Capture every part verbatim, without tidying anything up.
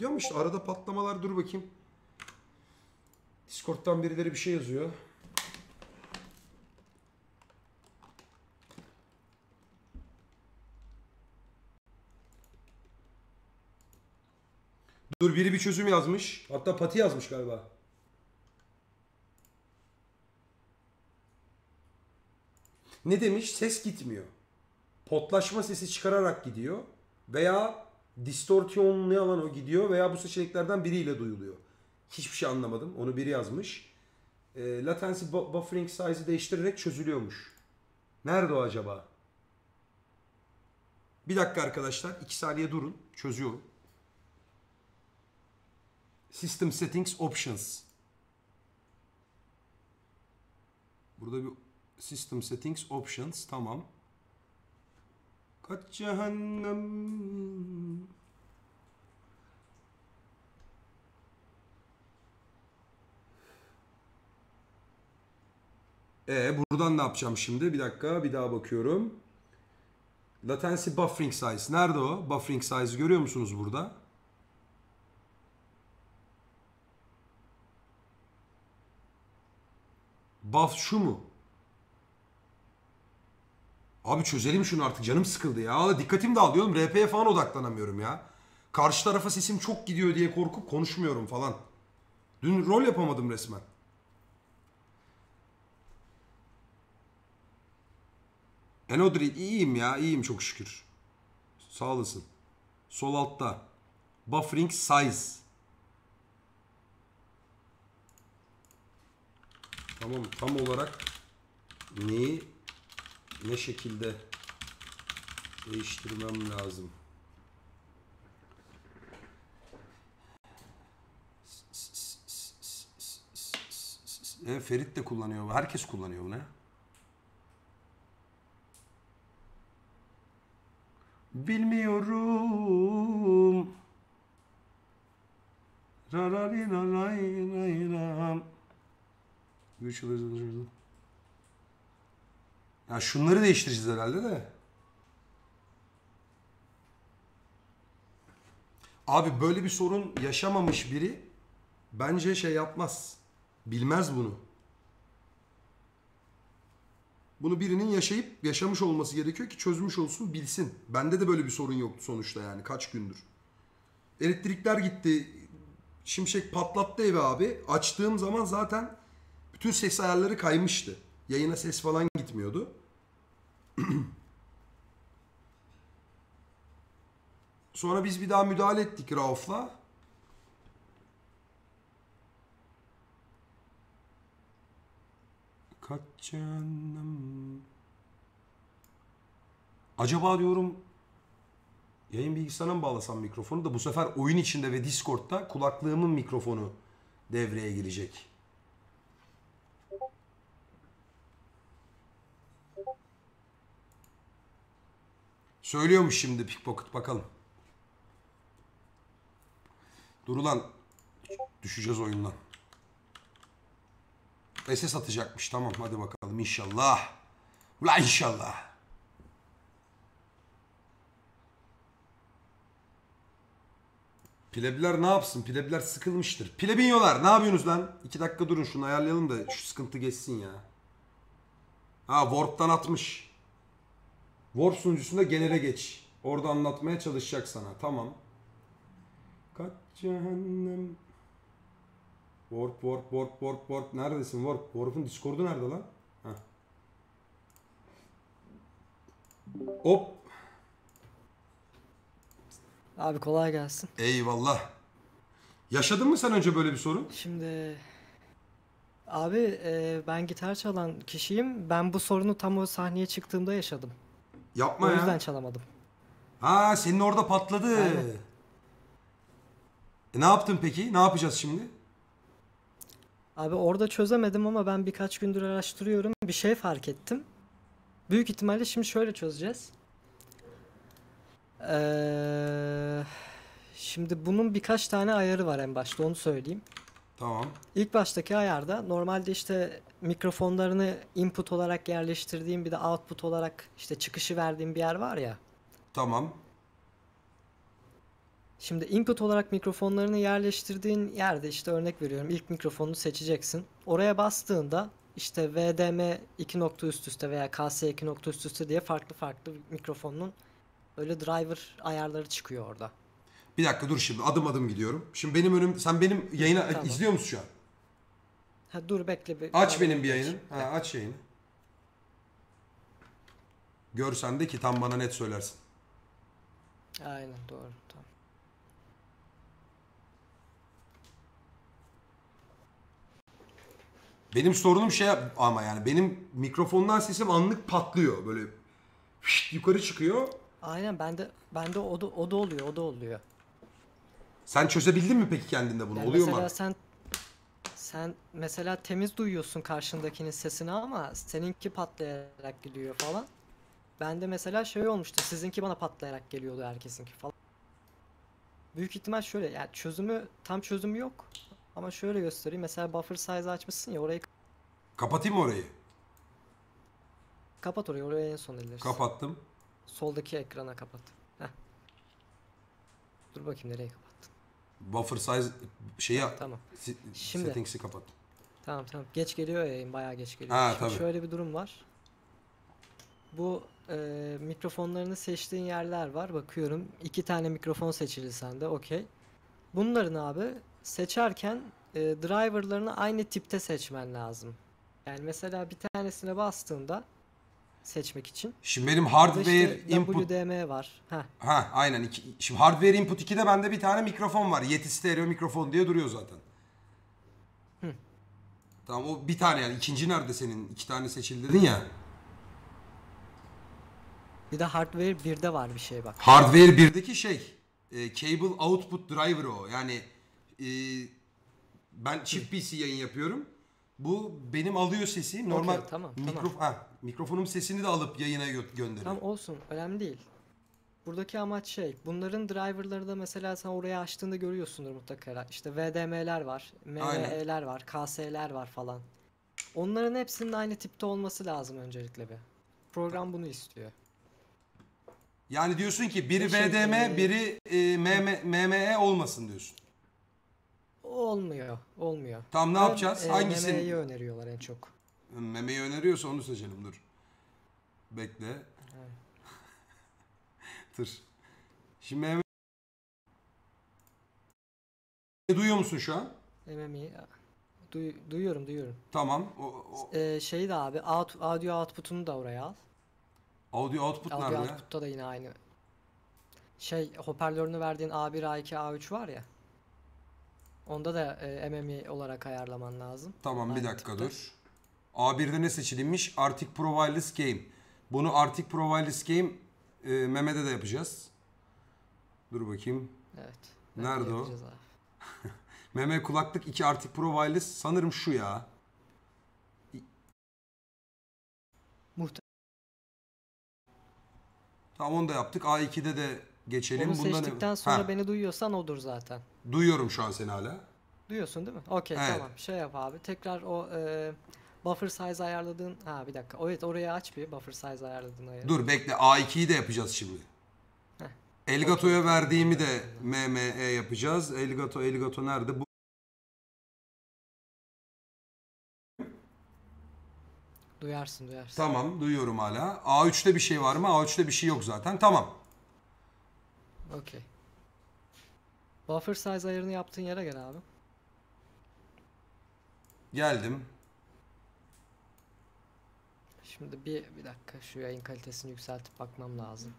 gidiyor ama işte arada patlamalar, dur bakayım. Discord'dan birileri bir şey yazıyor. Dur, biri bir çözüm yazmış. Hatta Pati yazmış galiba. Ne demiş? Ses gitmiyor. Potlaşma sesi çıkararak gidiyor. Veya distortion ne alan o gidiyor veya bu seçeneklerden biriyle duyuluyor. Hiçbir şey anlamadım. Onu biri yazmış. E, latency buffering size'ı değiştirerek çözülüyormuş. Nerede o acaba? Bir dakika arkadaşlar. iki saniye durun. Çözüyorum. System settings options. Burada bir system settings options. Tamam. Kaç cehennem. E buradan ne yapacağım şimdi? Bir dakika, bir daha bakıyorum. Latency buffering size. Nerede o? Buffering size görüyor musunuz burada? Buff şu mu? Abi çözelim şunu artık, canım sıkıldı ya. Valla dikkatim dağılıyor oğlum. R P'ye falan odaklanamıyorum ya. Karşı tarafa sesim çok gidiyor diye korkup konuşmuyorum falan. Dün rol yapamadım resmen. Enodri iyiyim ya, iyiyim çok şükür. Sağ olasın. Sol altta. Buffering size. Tamam, tam olarak neyi ne şekilde değiştirmem lazım? E, Ferit de kullanıyor. Herkes kullanıyor bunu. Bilmiyorum. Ya şunları değiştireceğiz herhalde de. Abi böyle bir sorun yaşamamış biri bence şey yapmaz. Bilmez bunu. Bunu birinin yaşayıp yaşamış olması gerekiyor ki çözmüş olsun, bilsin. Bende de böyle bir sorun yoktu sonuçta yani kaç gündür. Elektrikler gitti. Şimşek patlattı evi abi. Açtığım zaman zaten bütün ses ayarları kaymıştı. Yayına ses falan gitmiyordu. Sonra biz bir daha müdahale ettik Rauf'la. Kaç canım. Acaba diyorum yayın bilgisayarına mı bağlasam mikrofonu da bu sefer oyun içinde ve Discord'da kulaklığımın mikrofonu devreye girecek. Söylüyormuş şimdi Pickpocket, bakalım. Dur ulan, düşeceğiz oyundan. S S atacakmış, tamam hadi bakalım inşallah. Ulan inşallah. Plebler ne yapsın? Plebler sıkılmıştır. Plebinyolar ne yapıyorsunuz lan? İki dakika durun, şunu ayarlayalım da şu sıkıntı geçsin ya. Ha, Warp'tan atmış. Warp sunucusunda genele geç. Orada anlatmaya çalışacak sana. Tamam. Kaç cehennem. Warp, warp, warp, warp, warp. Neredesin warp? Warp'un Discord'u nerede lan? Heh. Hop. Abi kolay gelsin. Eyvallah. Yaşadın mı sen önce böyle bir sorun? Şimdi abi e, ben gitar çalan kişiyim. Ben bu sorunu tam o sahneye çıktığımda yaşadım. Yapma O ya. yüzden çalamadım. Ha, senin orada patladı. Aynen. E, ne yaptın peki? Ne yapacağız şimdi? Abi orada çözemedim ama ben birkaç gündür araştırıyorum. Bir şey fark ettim. Büyük ihtimalle şimdi şöyle çözeceğiz. Ee, şimdi bunun birkaç tane ayarı var en başta, onu söyleyeyim. Tamam. İlk baştaki ayarda normalde işte mikrofonlarını input olarak yerleştirdiğim, bir de output olarak işte çıkışı verdiğim bir yer var ya. Tamam. Şimdi input olarak mikrofonlarını yerleştirdiğin yerde işte örnek veriyorum ilk mikrofonunu seçeceksin. Oraya bastığında işte V D M iki nokta üst üste veya K S iki nokta üst üste diye farklı farklı mikrofonun böyle driver ayarları çıkıyor orada. Bir dakika dur şimdi adım adım gidiyorum. Şimdi benim önüm sen benim yayını Tamam. izliyor musun şu an? Ha dur bekle bir. Aç ben benim bir geçeyim. yayını. Ha, aç yayını. Görsen de ki tam bana net söylersin. Aynen doğru. Tamam. Benim sorunum şey ama yani benim mikrofondan sesim anlık patlıyor. Böyle fışt yukarı çıkıyor. Aynen bende bende o da, o da oluyor, o da oluyor. Sen çözebildin mi peki kendinde bunu? Yani Oluyor mesela mu? sen sen mesela temiz duyuyorsun karşındakinin sesini ama seninki patlayarak gidiyor falan. Bende mesela şey olmuştu. Sizinki bana patlayarak geliyordu herkesinki falan. Büyük ihtimal şöyle yani çözümü tam çözümü yok. Ama şöyle göstereyim. Mesela buffer size açmışsın ya orayı Kapatayım mı orayı? kapat orayı. Oraya en son ellersin. Kapattım. Soldaki ekrana kapat. Heh. Dur bakayım nereye kapattın. Buffer size şeyi Tamam. si- Şimdi- settings'i kapat. Tamam tamam. Geç geliyor ya yayın. Bayağı geç geliyor. Ha, Şimdi tabii. şöyle bir durum var. Bu e, mikrofonlarını seçtiğin yerler var. Bakıyorum. iki tane mikrofon seçili sende. Okey. Bunların abi seçerken e, driverlarını aynı tipte seçmen lazım. Yani mesela bir tanesine bastığında seçmek için. Şimdi benim Burada hardware işte input W D M var. Heh. ha aynen iki, şimdi hardware input ikide bende bir tane mikrofon var. Yeti stereo mikrofon diye duruyor zaten. Hı. Tamam o bir tane yani ikinci nerede senin? İki tane seçildi dedin ya. Bir de hardware birde var bir şey bak. Hardware birdeki şey e, cable output driver o. Yani e, ben çift P C yayın yapıyorum. Bu benim alıyor sesi. Normal Okey, tamam, mikrof tamam. ha, mikrofonum sesini de alıp yayına gö- gönderiyor. Tam olsun. Önemli değil. Buradaki amaç şey. Bunların driverları da mesela sen oraya açtığında görüyorsundur mutlaka. İşte V D M'ler var. M V E'ler var. K S'ler var falan. Onların hepsinin aynı tipte olması lazım öncelikle bir. Program bunu istiyor. Yani diyorsun ki biri Ve şey, V D M, e, biri e, M M M M E olmasın diyorsun. Olmuyor. Olmuyor. Tamam ne Ve, yapacağız? e, Hangisini? M M E'yi öneriyorlar en çok. Meme'yi öneriyorsa onu seçelim dur. Bekle. Dur. Şimdi meme... Duyuyor musun şu an? M M E duy, duyuyorum duyuyorum. Tamam. O, o... Ee, şeyi de abi out, audio output'unu da oraya al. Audio output Audio nerede ya? output'ta da yine aynı. Şey hoparlörünü verdiğin A bir, A iki, A üç var ya. Onda da e, M M E olarak ayarlaman lazım. Tamam bir Aynı dakika tipte. dur. A birde ne seçilinmiş? Arctic Pro Wireless Game. Bunu Arctic Pro Wireless Game e, Mehmet'e de yapacağız. Dur bakayım. Evet. Nerede o? yapacağız abi. Meme kulaklık iki Arctic Pro Wireless sanırım şu ya. Muhtemelen. Tamam onu da yaptık. A ikide de geçelim. Onu Bundan seçtikten sonra Ha, beni duyuyorsan odur zaten. duyuyorum şu an seni hala. Duyuyorsun değil mi? Okey Evet. tamam. Şey yap abi. Tekrar o e, buffer size ayarladığın... Ha bir dakika. Evet oraya aç bir buffer size ayarladığın ayarı. Dur bekle A ikiyi de yapacağız şimdi. Heh. Elgato'ya Okey. verdiğimi de M M E yapacağız. Elgato Elgato nerede? Bu Duyarsın duyarsın. tamam duyuyorum hala. A üçte bir şey var mı? A üçte bir şey yok zaten. Tamam. Okey. Buffer size ayarını yaptığın yere gel abi. Geldim. Şimdi bir bir dakika şu yayın kalitesini yükseltip bakmam lazım.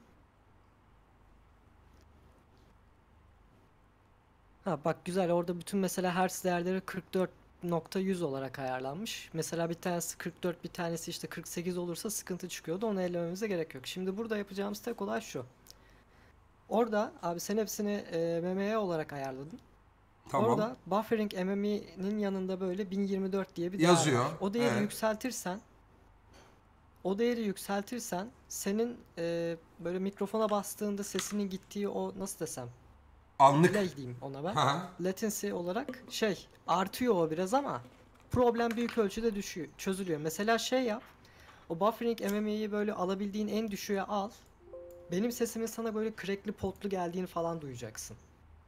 Ha bak güzel orada bütün mesela hertz değerleri kırk dört nokta yüz olarak ayarlanmış. Mesela bir tanesi kırk dört bir tanesi işte kırk sekiz olursa sıkıntı çıkıyordu. Onu ellememize gerek yok. Şimdi burada yapacağımız tek olay şu. Orada abi sen hepsini e, M M E olarak ayarladın. Tamam. Orada buffering M M E'nin yanında böyle bin yirmi dört diye bir değer Yazıyor, var. O değeri evet. yükseltirsen o değeri yükseltirsen senin e, böyle mikrofona bastığında sesinin gittiği o nasıl desem Anlık. delay diyeyim ona ben. Hı hı. Latency olarak şey artıyor o biraz ama problem büyük ölçüde düşüyor, çözülüyor. Mesela şey yap. O buffering M M E'yi böyle alabildiğin en düşüğe al. Benim sesimin sana böyle crackli potlu geldiğini falan duyacaksın.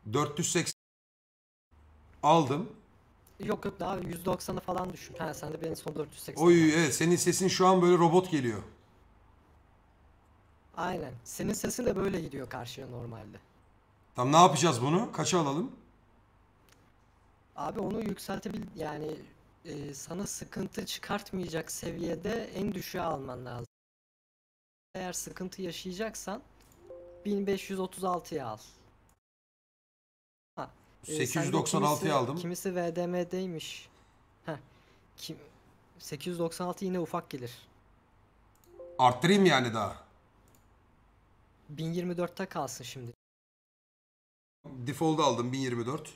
dört yüz seksen aldım. Yok yok, daha yüz doksanı falan düşün. Ha, sen de benim son dört yüz seksen. Oy evet, senin sesin şu an böyle robot geliyor. Aynen. Senin sesin de böyle gidiyor karşıya normalde. Tamam, ne yapacağız bunu? Kaça alalım? Abi onu yükseltebil yani e, sana sıkıntı çıkartmayacak seviyede en düşüğe alman lazım. Eğer sıkıntı yaşayacaksan bin beş yüz otuz altıya al. Ha, e, sekiz yüz sende doksan altıya kimisi, aldım. kimisi V D M'deymiş. Heh, kim, sekiz yüz doksan altı yine ufak gelir. Arttırayım yani daha. bin yirmi dörtte kalsın şimdi. Default aldım bin yirmi dört.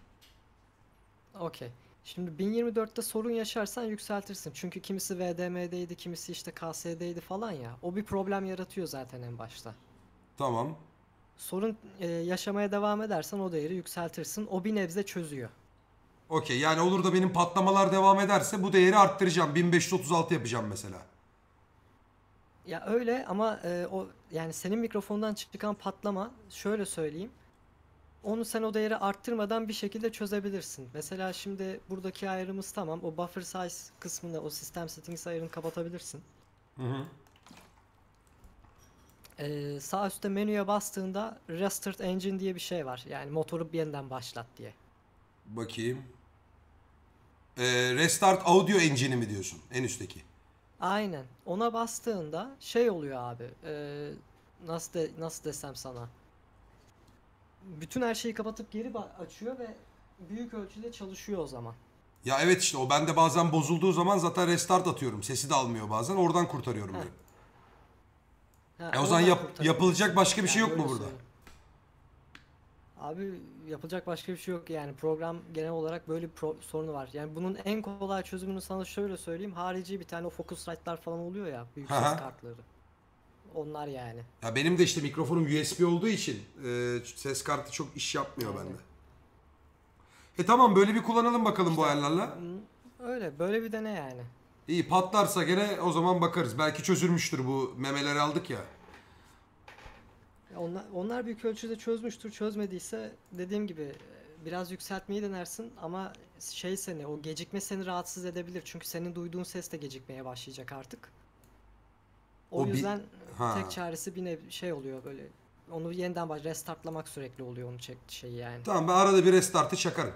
Okey. Şimdi bin yirmi dörtte sorun yaşarsan yükseltirsin. Çünkü kimisi V D M'deydi, kimisi işte K S D'ydi falan ya. O bir problem yaratıyor zaten en başta. Tamam. Sorun e, yaşamaya devam edersen o değeri yükseltirsin. O bir nebze çözüyor. Okey, yani olur da benim patlamalar devam ederse bu değeri arttıracağım. bin beş yüz otuz altı yapacağım mesela. Ya öyle ama e, o yani senin mikrofondan çıkan patlama, şöyle söyleyeyim. Onu sen o değeri arttırmadan bir şekilde çözebilirsin. Mesela şimdi buradaki ayarımız tamam. O buffer size kısmını, o system settings ayarını kapatabilirsin. Hı hı. Ee, sağ üstte menüye bastığında Restart Engine diye bir şey var. Yani motoru yeniden başlat diye. Bakayım. Ee, Restart Audio Engine'i mi diyorsun? En üstteki. Aynen. Ona bastığında şey oluyor abi. ee, nasıl de, nasıl desem sana. Bütün her şeyi kapatıp geri ba- açıyor ve büyük ölçüde çalışıyor o zaman. Ya evet, işte o bende bazen bozulduğu zaman zaten restart atıyorum. Sesi de almıyor bazen. Oradan kurtarıyorum Heh. beni. Ha, E o zaman oradan yap, kurtarıyor. yapılacak başka bir şey Yani yok mu öyle burada? söyleyeyim. Abi yapılacak başka bir şey yok yani, program genel olarak böyle bir pro- sorunu var. Yani bunun en kolay çözümünü sana şöyle söyleyeyim. Harici bir tane o Focusrite'lar falan oluyor ya, büyük Hı ses hı. kartları. Onlar yani. Ya benim de işte mikrofonum U S B olduğu için e, ses kartı çok iş yapmıyor Aynen. bende. E tamam, böyle bir kullanalım bakalım bu İşte ayarlarla. mm, öyle böyle bir dene yani. İyi, patlarsa gene o zaman bakarız. Belki çözülmüştür, bu memeleri aldık ya. Ya Onlar, onlar büyük ölçüde çözmüştür. Çözmediyse dediğim gibi e, biraz yükseltmeyi denersin ama şey, seni o gecikme seni rahatsız edebilir. Çünkü senin duyduğun ses de gecikmeye başlayacak artık. O, O bir... yüzden Ha. tek çaresi bir nev şey oluyor böyle. Onu yeniden baş restartlamak sürekli oluyor, onu çek şeyi yani. Tamam, ben arada bir restartı çakarım.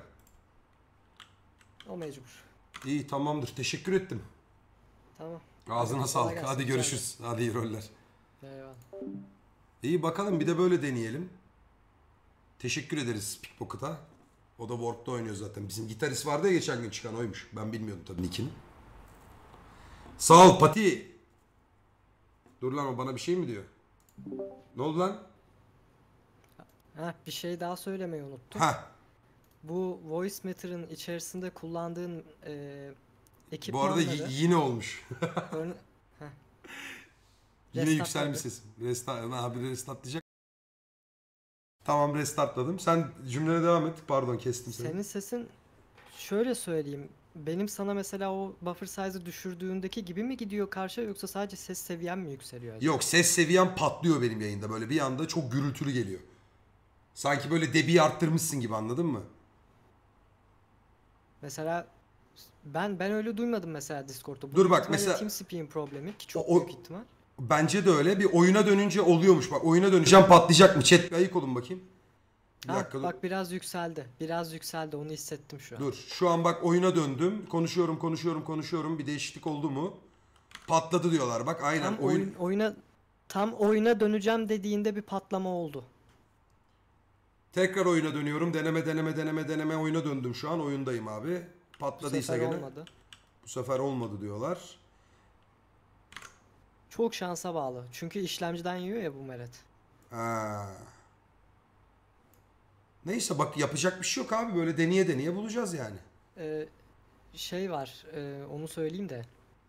O mecbur. İyi, tamamdır. Teşekkür ettim. Tamam. Ağzına Hadi, kolay sağlık. gelsin, Hadi rica görüşürüz. Hadi iyi roller. ederim. Eyvallah. İyi, bakalım bir de böyle deneyelim. Teşekkür ederiz Pickpocket'a. O da Warp'ta oynuyor zaten. Bizim gitarist vardı ya geçen gün, çıkan oymuş. Ben bilmiyordum tabii nickini. Sağ ol Pati. Dur lan, o bana bir şey mi diyor? Ne oldu lan? Heh, bir şey daha söylemeyi unuttum. Ha. Bu Voice Matter'ın içerisinde kullandığın e, Bu arada y- ekipmanları yine olmuş. örne Heh, Yine restart yükselmiş tabii. sesim. Restart, abi restart diyecek. Tamam, restartladım. Sen cümlene devam et. Pardon, kestim seni. Senin sesin, şöyle söyleyeyim. Benim sana mesela o buffer size'ı düşürdüğündeki gibi mi gidiyor karşıya, yoksa sadece ses seviyen mi yükseliyor acaba? Yok, ses seviyem patlıyor benim yayında. Böyle bir anda çok gürültülü geliyor. Sanki böyle debiyi arttırmışsın gibi, anladın mı? Mesela ben ben öyle duymadım mesela Discord'da. Bu Dur büyük bak, ihtimalle mesela TeamSpeak'in problemi ki çok o, o- büyük ihtimal. bence de öyle. Bir oyuna dönünce oluyormuş. Bak, oyuna döneceğim, patlayacak mı? Chat, bir ayık olun bakayım. Bir Ha dakika dur. bak, biraz yükseldi. Biraz yükseldi, onu hissettim şu an. Dur. Şu an bak oyuna döndüm. Konuşuyorum, konuşuyorum, konuşuyorum. Bir değişiklik oldu mu? Patladı diyorlar. Bak aynen Tam oyun. oyun oyuna tam oyuna döneceğim dediğinde bir patlama oldu. Tekrar oyuna dönüyorum. Deneme, deneme, deneme, deneme oyuna döndüm şu an. Oyundayım abi. Bu Patladıysa sefer gene. olmadı. Bu sefer olmadı diyorlar. Çok şansa bağlı. Çünkü işlemciden yiyor ya bu Meret. Ha. Neyse bak, yapacak bir şey yok abi. Böyle deneye deneye bulacağız yani. Ee, şey var, e, onu söyleyeyim de.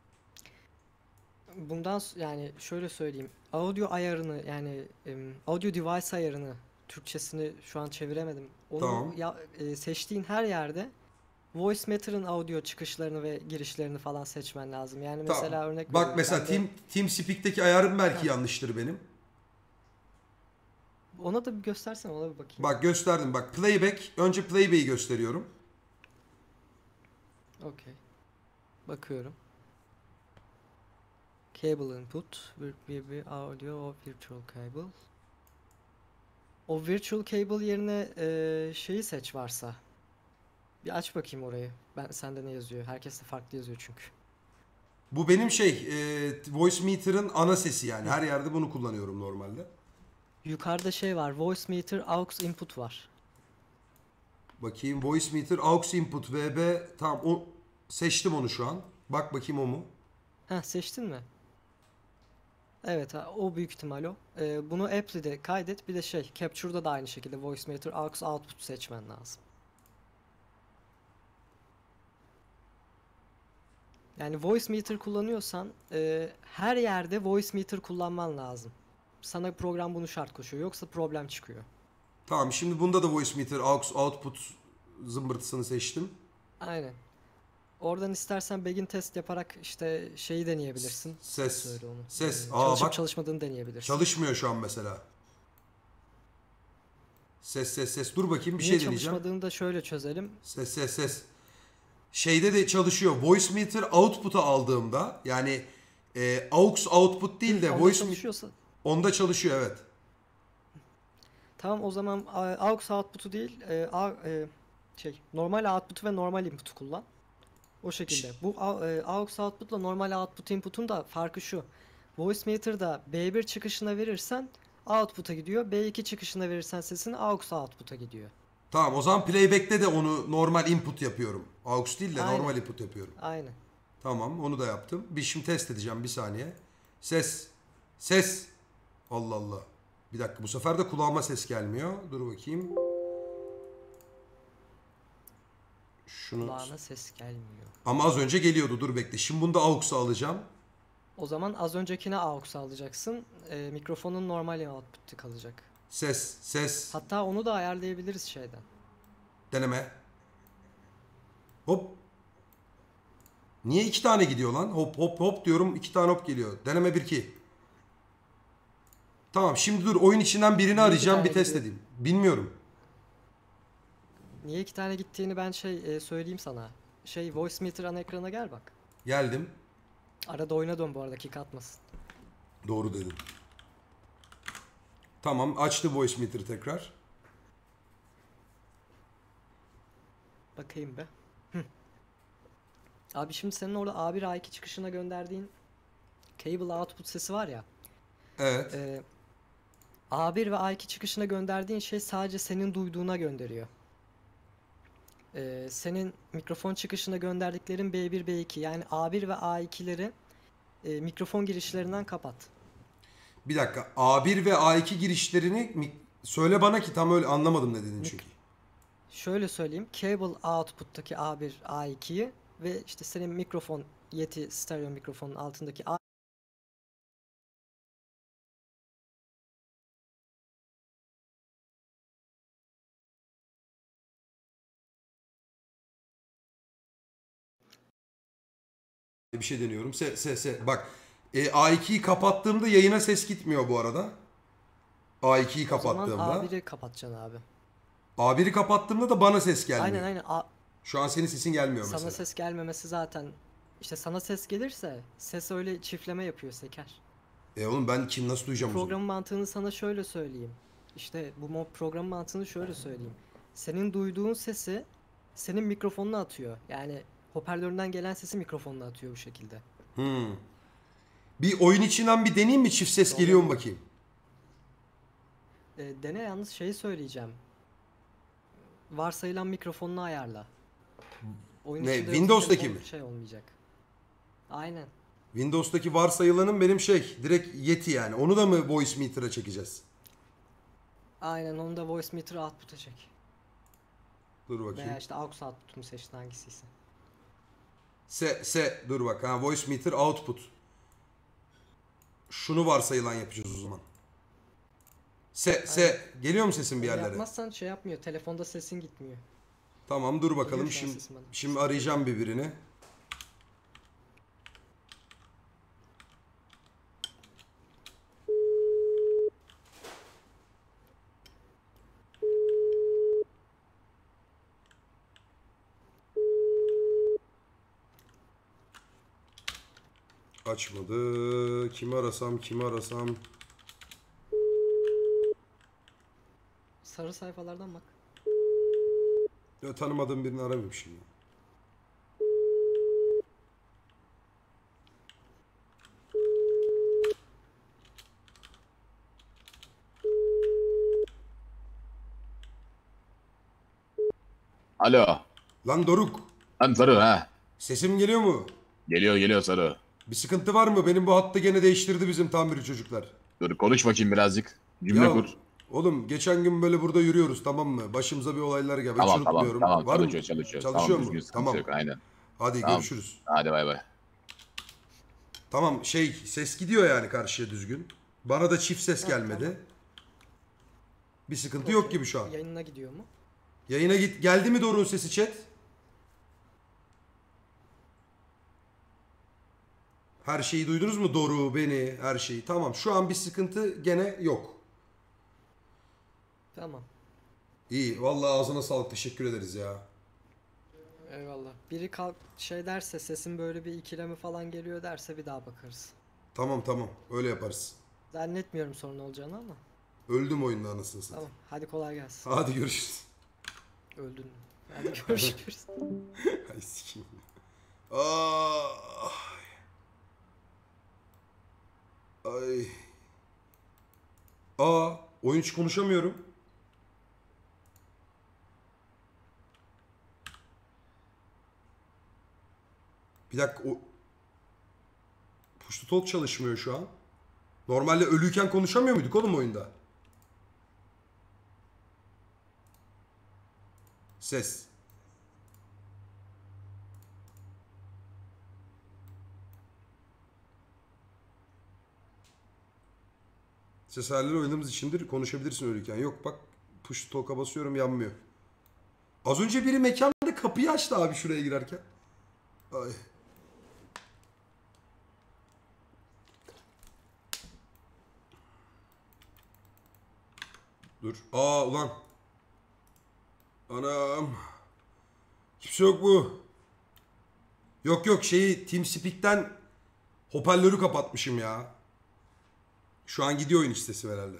Bundan s- yani şöyle söyleyeyim. Audio ayarını yani em, audio device ayarını, Türkçesini şu an çeviremedim. Onu Tamam. ya, e, seçtiğin her yerde Voice Matter'ın audio çıkışlarını ve girişlerini falan seçmen lazım. Yani Tamam. mesela örnek Bak veriyorum. mesela bende- Team TeamSpeak'teki ayarım belki Heh. yanlıştır benim. Ona da bir göstersen, ona bir bakayım. Bak gösterdim. Bak playback. Önce playback'i gösteriyorum. Okey. Bakıyorum. Cable input, bir bir audio o virtual cable. O virtual cable yerine eee, şeyi seç varsa. Bir aç bakayım orayı. Ben sende ne yazıyor? Herkes de farklı yazıyor çünkü. Bu benim şey e, voice meter'ın ana sesi yani. Her yerde bunu kullanıyorum normalde. Yukarıda şey var. Voice meter aux input var. Bakayım voice meter aux input V B tamam o seçtim onu şu an. Bak bakayım o mu? Heh, seçtin mi? Evet, ha, o büyük ihtimal o. Ee, bunu Apple'de kaydet. Bir de şey, Capture'da da aynı şekilde Voice Meter aux output seçmen lazım. Yani Voice Meter kullanıyorsan e, her yerde Voice Meter kullanman lazım. Sana program bunu şart koşuyor. Yoksa problem çıkıyor. Tamam şimdi bunda da voice meter aux output zımbırtısını seçtim. Aynen. Oradan istersen begin test yaparak işte şeyi deneyebilirsin. Ses. Söyle onu. Ses. Ee, Aa çalışıp bak çalışmadığını deneyebilirsin. çalışmıyor şu an mesela. Ses ses ses. Dur bakayım bir Niye şey deneyeceğim. çalışmadığını da şöyle çözelim. Ses ses ses. Şeyde de çalışıyor. Voice meter output'a aldığımda yani e, aux output değil de Onda voice meter çalışıyorsa onda çalışıyor evet. tamam, o zaman a- aux output'u değil, e, a- e, şey normal output'u ve normal input'u kullan. O şekilde. Bu a- e, aux output'la normal output input'un da farkı şu. Voice meter'da B bir çıkışına verirsen output'a gidiyor. B iki çıkışına verirsen sesini aux output'a gidiyor. Tamam o zaman playback'te de onu normal input yapıyorum. Aux değil de Aynen. normal input yapıyorum. Aynen. Tamam onu da yaptım. Bir şimdi test edeceğim bir saniye. Ses. Ses. Allah Allah. Bir dakika bu sefer de kulağıma ses gelmiyor. Dur bakayım. Şunu Kulağına ses gelmiyor. ama az önce geliyordu. Dur bekle. Şimdi bunu da aux'a alacağım. O zaman az öncekine aux alacaksın. E, mikrofonun normal output'u kalacak. Ses, ses. Hatta onu da ayarlayabiliriz şeyden. Deneme. Hop. Niye iki tane gidiyor lan? Hop hop hop diyorum. iki tane hop geliyor. Deneme bir iki. Tamam şimdi dur. Oyun içinden birini Niye iki arayacağım. tane Bir test gidiyor? edeyim. Bilmiyorum. Niye iki tane gittiğini ben şey e, söyleyeyim sana. Şey voice meter ana ekrana gel bak. Geldim. Arada oyuna dön bu arada, kick atmasın. Doğru dedim. Tamam açtı voice meter tekrar. Bakayım be. Hı. Abi şimdi senin orada A bir A iki çıkışına gönderdiğin cable output sesi var ya. Evet. E, A bir ve A iki çıkışına gönderdiğin şey sadece senin duyduğuna gönderiyor. E, senin mikrofon çıkışına gönderdiklerin B bir B iki, yani A bir ve A ikileri e, mikrofon girişlerinden kapat. Bir dakika. A bir ve A iki girişlerini mi- söyle bana ki tam öyle anlamadım ne dedin Mik- çünkü. Şöyle söyleyeyim. Cable output'taki A bir A ikiyi ve işte senin mikrofon Yeti stereo mikrofonun altındaki A Bir şey deniyorum. Se, se, se. Bak. E, A ikiyi kapattığımda yayına ses gitmiyor bu arada. A ikiyi o zaman kapattığımda. A biri kapatacaksın abi. A biri kapattığımda da bana ses gelmiyor. Aynen aynen. A- Şu an senin sesin gelmiyor sana mesela. ses gelmemesi zaten, işte sana ses gelirse ses öyle çiftleme yapıyor, seker. E oğlum ben kim nasıl duyacağım o zaman? Programın mantığını sana şöyle söyleyeyim. İşte bu mo- programın mantığını şöyle söyleyeyim. Senin duyduğun sesi senin mikrofonuna atıyor. Yani hoparlöründen gelen sesi mikrofonuna atıyor bu şekilde. Hmm. Bir oyun içinden bir deneyeyim mi? Çift ses geliyor mu bakayım? E, dene, yalnız şeyi söyleyeceğim. Varsayılan mikrofonunu ayarla. Oyun Ne, içinde yoksa Windows'taki telefon mi? şey olmayacak. Aynen. Windows'taki varsayılanın benim şey direkt Yeti yani. Onu da mı voice meter'a çekeceğiz? Aynen, onu da voice meter output'a çek. Dur bakayım. Veya işte aux output'unu seçtin, hangisiyse. Se, se dur bak ha voice meter output. Şunu varsayılan yapacağız o zaman. Se, se geliyor mu sesin bir Öyle yerlere? yapmazsan şey yapmıyor. Telefonda sesin gitmiyor. Tamam dur bakalım Geliyor şu an şimdi sesim bana. şimdi arayacağım bir birini. Açmadı. Kimi arasam kimi arasam. Sarı sayfalardan bak. Ya, tanımadığım birini aramayayım şimdi. Alo. Lan Doruk. Lan Sarı ha. Sesim geliyor mu? Geliyor geliyor Sarı. Bir sıkıntı var mı? Benim bu hattı gene değiştirdi bizim tamirci çocuklar. Dur konuş bakayım birazcık. Cümle Ya, kur. oğlum geçen gün böyle burada yürüyoruz, tamam mı? Başımıza bir olaylar geldi. Hiç Tamam tamam unutmuyorum. tamam Var mı? çalışıyor çalışıyor. Çalışıyor tamam, mu? düzgün, sıkıntı Tamam. Yok, aynen. Hadi Tamam. görüşürüz. Hadi bay bay. Tamam, şey, ses gidiyor yani karşıya düzgün. Bana da çift ses Ha, gelmedi. tamam. Bir sıkıntı yok gibi şu an. Yayınına gidiyor mu? Yayına git. Geldi mi Doruk'un sesi chat? Her şeyi duydunuz mu? Doruk'u, beni, her şeyi. Tamam, şu an bir sıkıntı gene yok. Tamam. İyi, vallahi ağzına sağlık, teşekkür ederiz ya. Eyvallah. Biri kalk şey derse, sesin böyle bir ikilemi falan geliyor derse bir daha bakarız. Tamam tamam, öyle yaparız. Zannetmiyorum sorun olacağını ama. Öldüm oyunda anasını satayım. Tamam. Hadi kolay gelsin. Hadi görüşürüz. Öldün. Hadi görüşürüz. Ay sikeyim. Ah. Ay. Aa, oyun hiç konuşamıyorum. Bir dakika, o push to talk çalışmıyor şu an. Normalde ölüyken konuşamıyor muyduk oğlum oyunda? Ses. Ses ayarları oynadığımız içindir. Konuşabilirsin ölüyken. Yok bak, push to talk'a basıyorum, yanmıyor. Az önce biri mekanda kapıyı açtı abi şuraya girerken. Ay. Dur. Aa ulan. Anam. Kimse yok mu? Yok yok, şeyi TeamSpeak'ten hoparlörü kapatmışım ya. Şu an gidiyor oyun sitesi herhalde.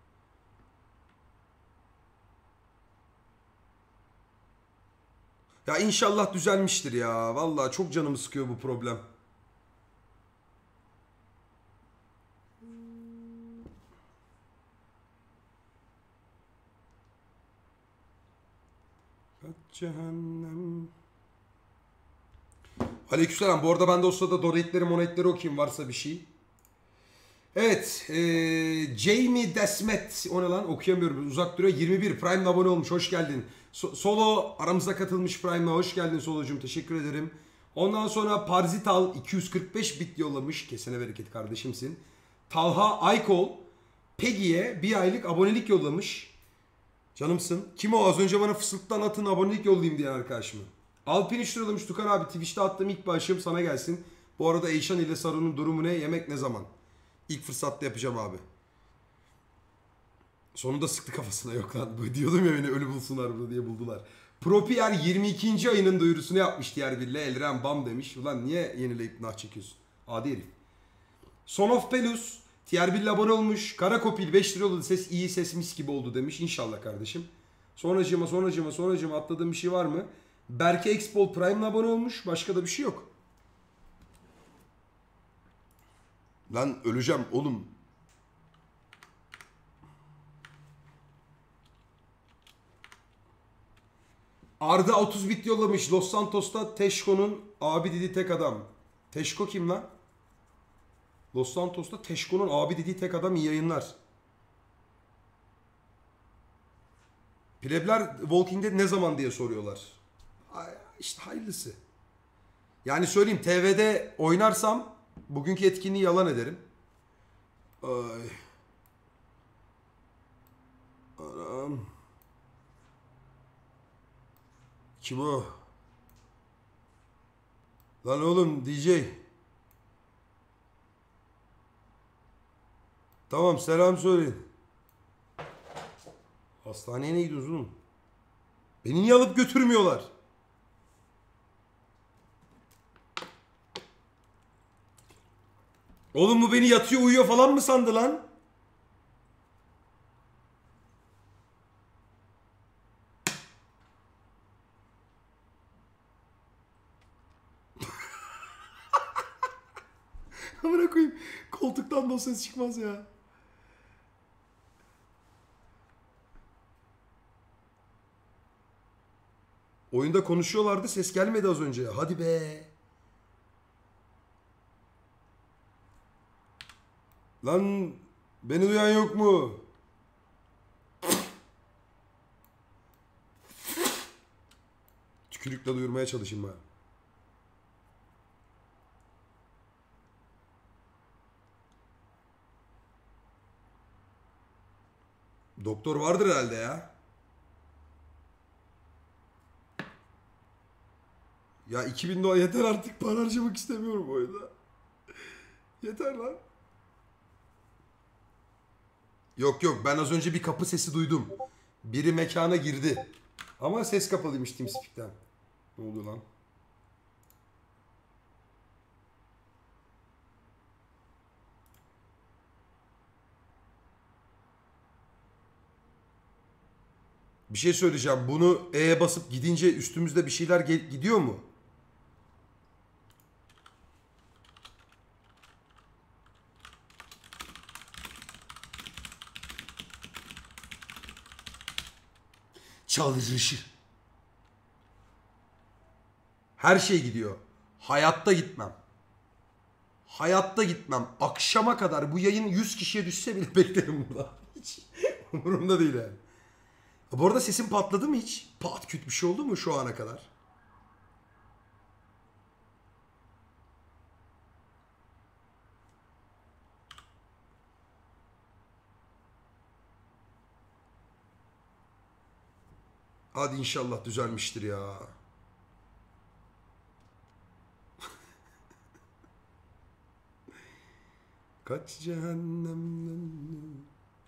Ya inşallah düzelmiştir ya. Vallahi çok canımı sıkıyor bu problem. Cehennem. Aleykümselam. Bu arada ben de o sırada donate'leri monetleri okuyayım varsa bir şey. Evet. Ee, Jamie Desmet. O ne lan? Okuyamıyorum. Uzak duruyor. yirmi bir. Prime'le abone olmuş. Hoş geldin. So- Solo aramıza katılmış Prime'le. Hoş geldin Solo'cum. Teşekkür ederim. Ondan sonra Parzital iki yüz kırk beş bit yollamış. Kesene bereket kardeşimsin. Talha Aykol Peggy'ye bir aylık abonelik yollamış. Canımsın. Kim o? Az önce bana fısıltıdan atın abonelik yollayayım diyen arkadaş mı? Alpin üç lira yollamış. Tukan abi Twitch'te attığım ilk başlığım sana gelsin. Bu arada Eyşan ile Saru'nun durumu ne? Yemek ne zaman? İlk fırsatta yapacağım abi. Sonunda sıktı kafasına, yok lan. Bu diyordum ya, beni ölü bulsunlar burada diye buldular. Propier yirmi ikinci ayının duyurusunu yapmış diğer biriyle. Elren bam demiş. Ulan niye yenileyip nah çekiyorsun? Adi herif. Son of Pelus Tier bir abone olmuş. Karakopil beş lira oldu. Ses iyi, ses mis gibi oldu demiş. İnşallah kardeşim. Sonracıma sonracıma sonracıma atladığım bir şey var mı? Berke Expol Prime'la abone olmuş. Başka da bir şey yok. Lan öleceğim oğlum. Arda otuz bit yollamış. Los Santos'ta Teşko'nun abi dediği tek adam. Teşko kim lan? Los Santos'ta Teşko'nun abi dediği tek adam, iyi yayınlar. Plebler Walking Dead ne zaman diye soruyorlar. Ay, İşte hayırlısı. Yani söyleyeyim, T V'de oynarsam bugünkü etkinliği yalan ederim. Ay. Anam. Kim o? Lan oğlum D J. Tamam, selam söyleyin. Hastaneye ne gidiyoruz oğlum? Beni niye alıp götürmüyorlar? Oğlum bu beni yatıyor uyuyor falan mı sandı lan? Amına koyayım. Koltuktan da o ses çıkmaz ya. Oyunda konuşuyorlardı, ses gelmedi az önce. Hadi be. Lan beni duyan yok mu? Tükürükle duyurmaya çalışayım ben. Doktor vardır herhalde ya. Ya iki bin dolar yeter artık, para harcamak istemiyorum bu oyunda. Yeter lan. Yok yok, ben az önce bir kapı sesi duydum. Biri mekana girdi. Ama ses kapalıymış TeamSpeak'ten. Ne oluyor lan? Bir şey söyleyeceğim. Bunu E'ye basıp gidince üstümüzde bir şeyler gel- gidiyor mu? Çalışır. Her şey gidiyor. Hayatta gitmem. Hayatta gitmem. Akşama kadar bu yayın yüz kişiye düşse bile beklerim burada. Hiç umurumda değil yani. Bu arada sesim patladı mı hiç? Pat küt bir şey oldu mu şu ana kadar? Hadi inşallah düzelmiştir ya. Kaç cehennemden...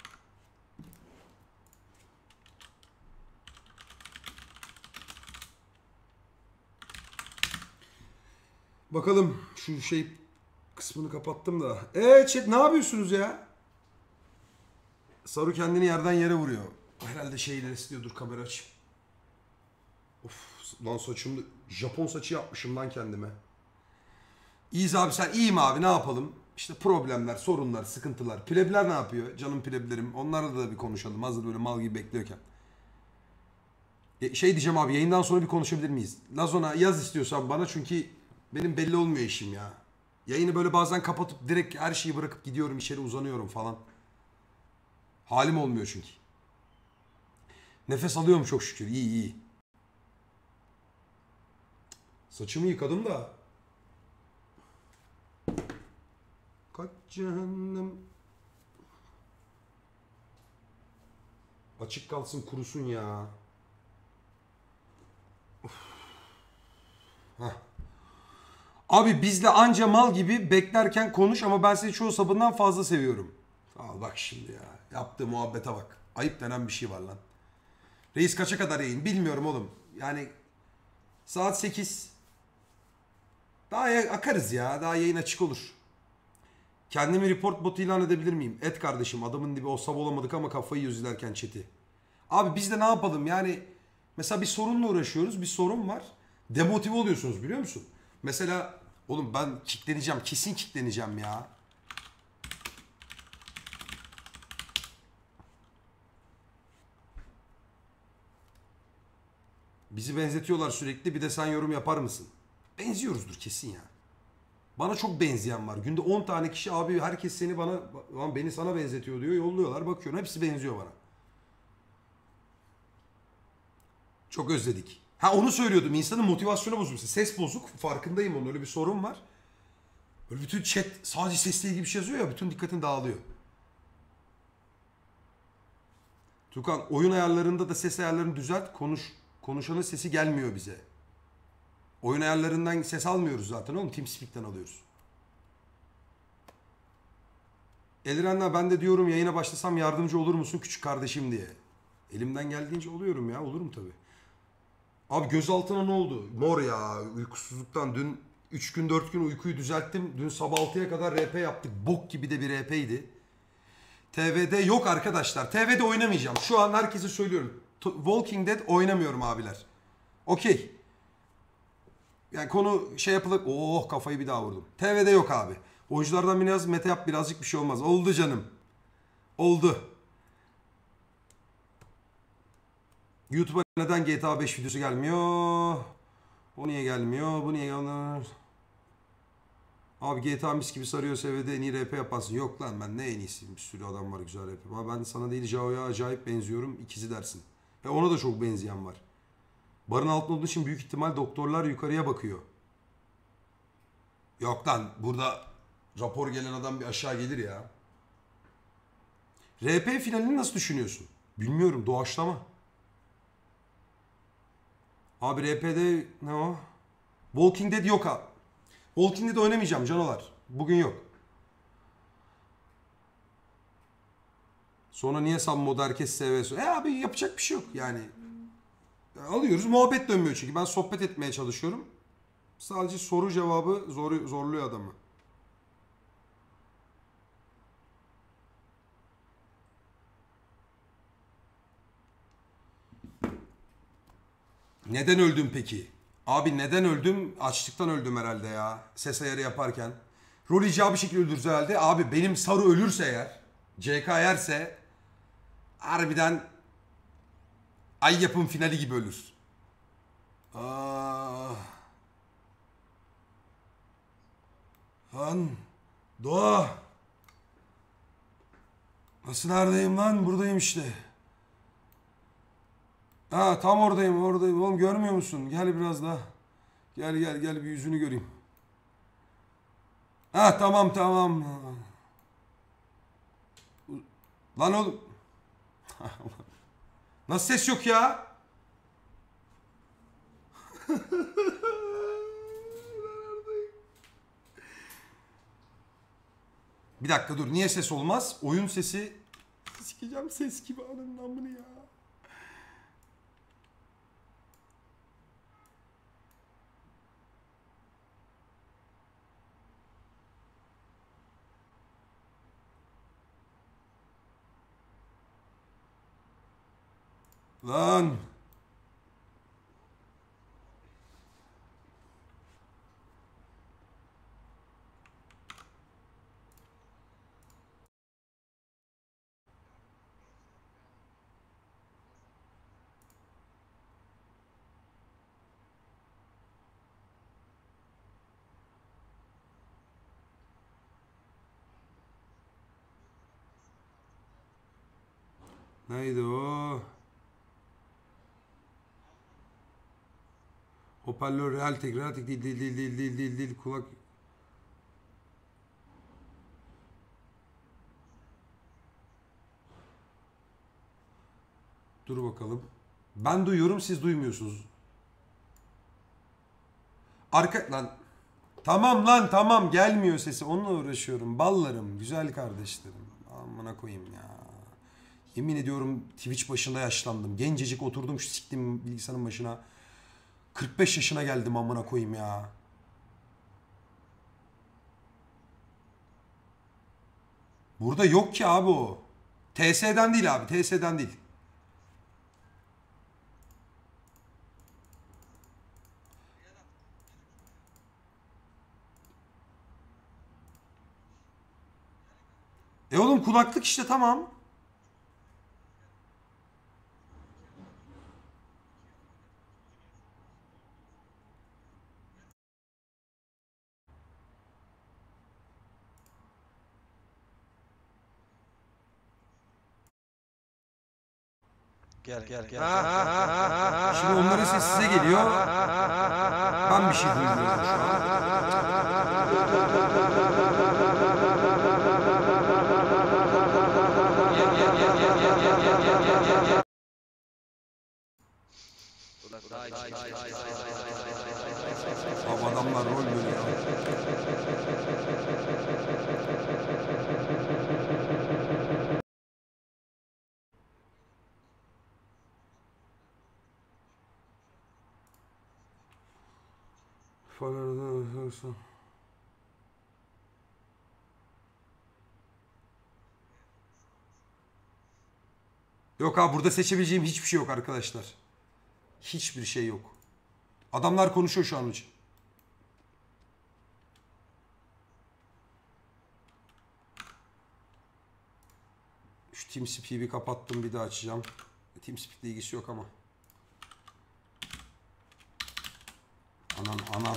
Bakalım şu şey kısmını kapattım da. Eee chat ne yapıyorsunuz ya? Saru kendini yerden yere vuruyor. Herhalde şeyleri istiyordur, kamera açayım. Of lan saçımda Japon saçı yapmışım lan kendime. İyiyiz abi, sen iyiyim abi, ne yapalım? İşte problemler, sorunlar, sıkıntılar. Plebler ne yapıyor? Canım pleblerim. Onlarla da bir konuşalım hazır böyle mal gibi bekliyorken. E, şey diyeceğim abi, yayından sonra bir konuşabilir miyiz? Lazona yaz istiyorsan bana, çünkü benim belli olmuyor işim ya. Yayını böyle bazen kapatıp direkt her şeyi bırakıp gidiyorum, içeri uzanıyorum falan. Halim olmuyor çünkü. Nefes alıyorum çok şükür, iyi iyi. Saçımı yıkadım da. Kaç cehennem. Açık kalsın kurusun ya. Of. Heh. Abi bizle anca mal gibi beklerken konuş ama ben seni çoğu sabından fazla seviyorum. Al bak şimdi ya. Yaptığı muhabbete bak. Ayıp denen bir şey var lan. Reis kaça kadar yayın? Bilmiyorum oğlum. Yani saat sekiz. Daha ya- akarız ya. Daha yayın açık olur. Kendimi report botu ilan edebilir miyim? Et kardeşim, adamın dibi olsa olamadık ama kafayı yiyoruz izlerken chat'i. Abi biz de ne yapalım yani, mesela bir sorunla uğraşıyoruz, bir sorun var. Demotive oluyorsunuz biliyor musun? Mesela oğlum ben kickleneceğim, kesin kickleneceğim ya. Bizi benzetiyorlar sürekli, bir de sen yorum yapar mısın? Benziyoruzdur kesin ya. Bana çok benzeyen var. Günde on tane kişi abi herkes seni bana, lan beni sana benzetiyor diyor. Yolluyorlar, bakıyorum hepsi benziyor bana. Çok özledik. Ha onu söylüyordum, insanın motivasyonu bozulmuş. Ses bozuk, farkındayım, onun öyle bir sorun var. Böyle bütün chat sadece sesle ilgili bir şey yazıyor ya, bütün dikkatin dağılıyor. Tukan oyun ayarlarında da ses ayarlarını düzelt, konuş. Konuşanın sesi gelmiyor bize. Oyun ayarlarından ses almıyoruz zaten oğlum, TeamSpeak'ten alıyoruz. Elirenler ben de diyorum yayına başlasam yardımcı olur musun küçük kardeşim diye. Elimden geldiğince oluyorum ya, olurum tabii. Abi gözaltına ne oldu? Mor ya, uykusuzluktan dün üç gün dört gün uykuyu düzelttim. Dün sabah altıya kadar R P yaptık. Bok gibi de bir R P'ydi. T V'de yok arkadaşlar. T V'de oynamayacağım. Şu an herkese söylüyorum. Walking Dead oynamıyorum abiler. Okey. Yani konu şey yapılıp oh kafayı bir daha vurdum. T V'de yok abi. Oyunculardan biraz meta yap, birazcık bir şey olmaz. Oldu canım. Oldu. YouTube'a neden G T A beş videosu gelmiyor? O niye gelmiyor? Bu niye gelmiyor? Abi G T A mis gibi sarıyor, seviyede en iyi R P yaparsın. Yok lan, ben ne en iyisiyim. Bir sürü adam var güzel R P. Ama ben sana değil Jao'ya acayip benziyorum. İkizi dersin. Ve ona da çok benzeyen var. Barın altında olduğu için büyük ihtimal doktorlar yukarıya bakıyor. Yok lan, burada rapor gelen adam bir aşağı gelir ya. R P finalini nasıl düşünüyorsun? Bilmiyorum, doğaçlama. Abi R P'de ne o? Walking Dead yok abi. Walking Dead oynamayacağım canolar. Bugün yok. Sonra niye Sam mod herkes seviyor? E abi yapacak bir şey yok yani. Alıyoruz, muhabbet dönmüyor çünkü. Ben sohbet etmeye çalışıyorum. Sadece soru cevabı zor, zorluyor adamı. Neden öldüm peki? Abi neden öldüm? Açlıktan öldüm herhalde ya. Ses ayarı yaparken. Rol icabı bir şekilde öldürürüz herhalde. Abi benim Saru ölürse eğer, C K yerse harbiden ay yapım finali gibi ölür. Ah. Lan Doğa. Nasıl neredeyim lan? Buradayım işte. Ha tam oradayım oradayım. Oğlum görmüyor musun? Gel biraz daha. Gel gel gel bir yüzünü göreyim. Ha tamam tamam. Lan oğlum. Nasıl ses yok ya? Bir dakika dur. Niye ses olmaz? Oyun sesi. Sikeceğim ses gibi ananın amını ya. Lan. Neydi o? Hoparlör real tek real tek değil değil değil değil değil değil değil kulak. Dur bakalım. Ben duyuyorum, siz duymuyorsunuz. Arka lan. Tamam lan tamam, gelmiyor sesi. Onunla uğraşıyorum. Ballarım, güzel kardeşlerim. Amına koyayım ya. Yemin ediyorum Twitch başında yaşlandım. Gencecik oturdum şu siktim bilgisayarın başına. kırk beş yaşına geldim amına koyayım ya. Burada yok ki abi o. T S'den değil abi, T S'den değil. E oğlum kulaklık işte tamam. Gel gel gel. Şimdi onların sesi size geliyor. Ben bir şey duymuyorum şu an. Abi adamlar rol görüyor. Yok abi, burada seçebileceğim hiçbir şey yok arkadaşlar. Hiçbir şey yok. Adamlar konuşuyor şu an için. Şu TeamSpeak'i bir kapattım, bir daha açacağım. TeamSpeak'le ilgisi yok ama. Anan anan.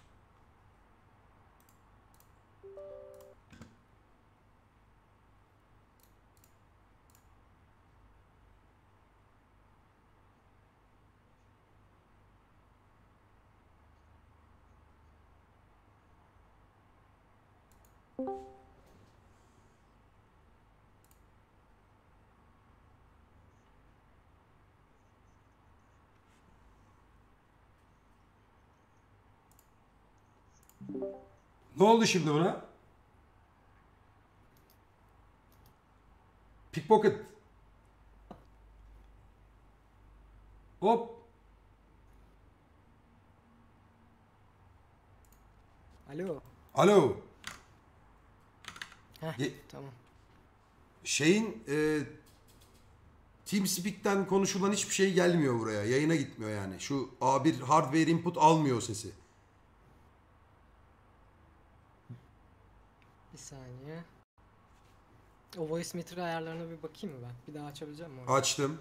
Ne oldu şimdi buna? Pickpocket. Hop. Alo. Alo. Heh, Ye- tamam. Şeyin e, TeamSpeak'ten konuşulan hiçbir şey gelmiyor buraya. Yayına gitmiyor yani. Şu A bir hardware input almıyor sesi. Bir saniye. O voice meter ayarlarına bir bakayım mı ben? Bir daha açabileceğim mi onu? Açtım.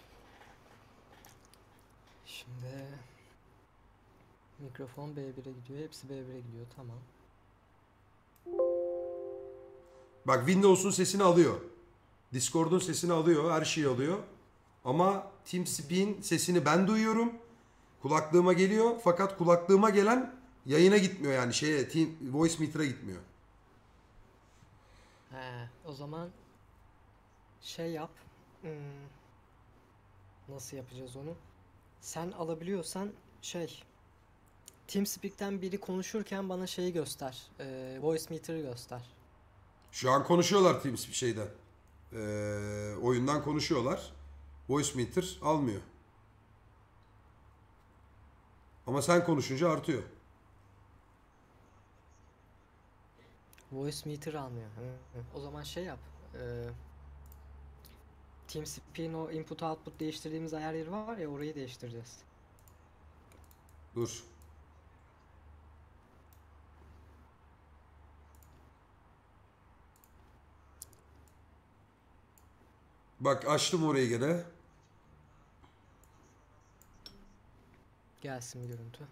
Şimdi mikrofon B bire gidiyor. Hepsi B bire gidiyor. Tamam. Bak, Windows'un sesini alıyor. Discord'un sesini alıyor. Her şeyi alıyor. Ama TeamSpeak'in sesini ben duyuyorum. Kulaklığıma geliyor. Fakat kulaklığıma gelen yayına gitmiyor yani. Şeye, Team, Voice Meter'a gitmiyor. He, o zaman şey yap. Hmm, nasıl yapacağız onu? Sen alabiliyorsan şey, TeamSpeak'ten biri konuşurken bana şeyi göster. E, voice meter'ı göster. Şu an konuşuyorlar TeamSpeak şeyden. Ee, oyundan konuşuyorlar. Voice Meter almıyor. Ama sen konuşunca artıyor. Voice meter almıyor. Hı, hı. O zaman şey yap. E, TeamSpeak'in o input output değiştirdiğimiz ayar yeri var ya, orayı değiştireceğiz. Dur. Bak, açtım orayı gene. Gelsin bir görüntü.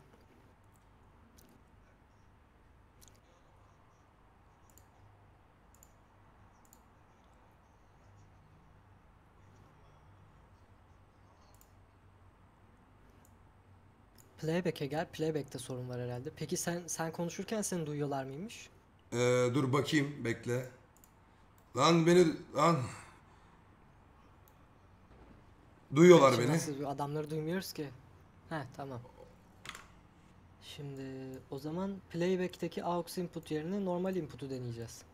Playback'e gel. Playback'te sorun var herhalde. Peki sen sen konuşurken seni duyuyorlar mıymış? Ee, dur bakayım, bekle. Lan beni lan. Duyuyorlar Peki beni. nasıl? Adamları duymuyoruz ki. Heh, tamam. Şimdi o zaman playback'teki aux input yerine normal input'u deneyeceğiz.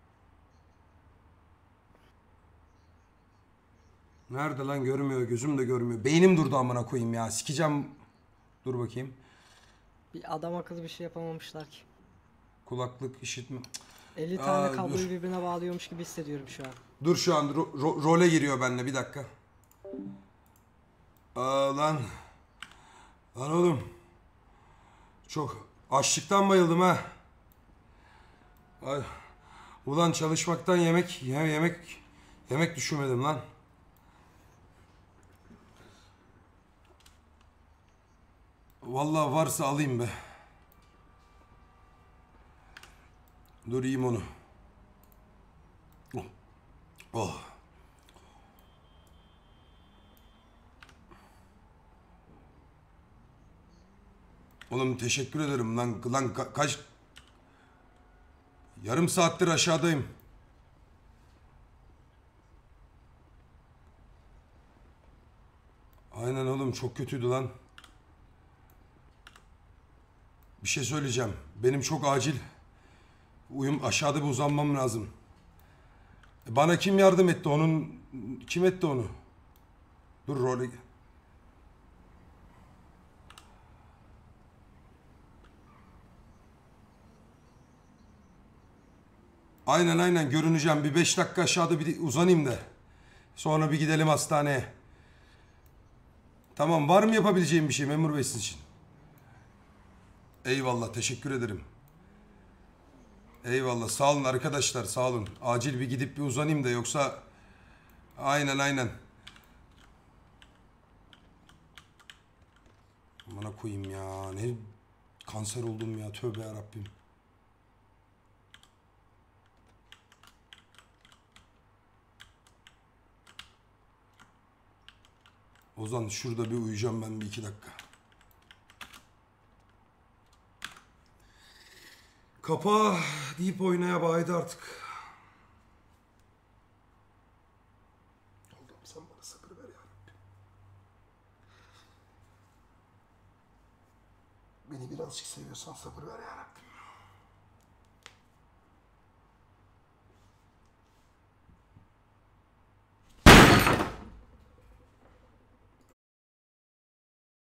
Nerede lan, görmüyor, gözüm de görmüyor. Beynim durdu amına koyayım ya. Sikeceğim. Dur bakayım. Bir adam akıllı bir şey yapamamışlar ki. Kulaklık, işitme. elli Aa, tane kabloyu dur. birbirine bağlıyormuş gibi hissediyorum şu an. Dur, şu an ro- ro- role giriyor benimle, bir dakika. Aa, lan. Lan oğlum. Çok açlıktan bayıldım ha. Ay. Ulan çalışmaktan yemek ye- yemek yemek düşünmedim lan. Vallahi varsa alayım be. Dur, yiyeyim onu. Oh. Oh. Oğlum teşekkür ederim lan. Lan ka- kaç... Yarım saattir aşağıdayım. Aynen oğlum, çok kötüydü lan. Bir şey söyleyeceğim. Benim çok acil. Uyum, aşağıda bir uzanmam lazım. E, Bana kim yardım etti? Onun kim etti onu? Dur, role. Aynen aynen görüneceğim. Bir beş dakika aşağıda bir uzanayım da. Sonra bir gidelim hastaneye. Tamam, var mı yapabileceğim bir şey memur bey sizin için? Eyvallah, teşekkür ederim. Eyvallah, sağ olun arkadaşlar, sağ olun. Acil bir gidip bir uzanayım da yoksa... Aynen aynen. Bana koyayım ya, ne kanser oldum ya, tövbe yarabbim. Ozan şurada bir uyuyacağım ben bir iki dakika. Kapa deyip oynaya baydı artık. Allah'ım sen bana sabır ver ya Rabbi. Beni birazcık seviyorsan sabır ver ya Rabbi.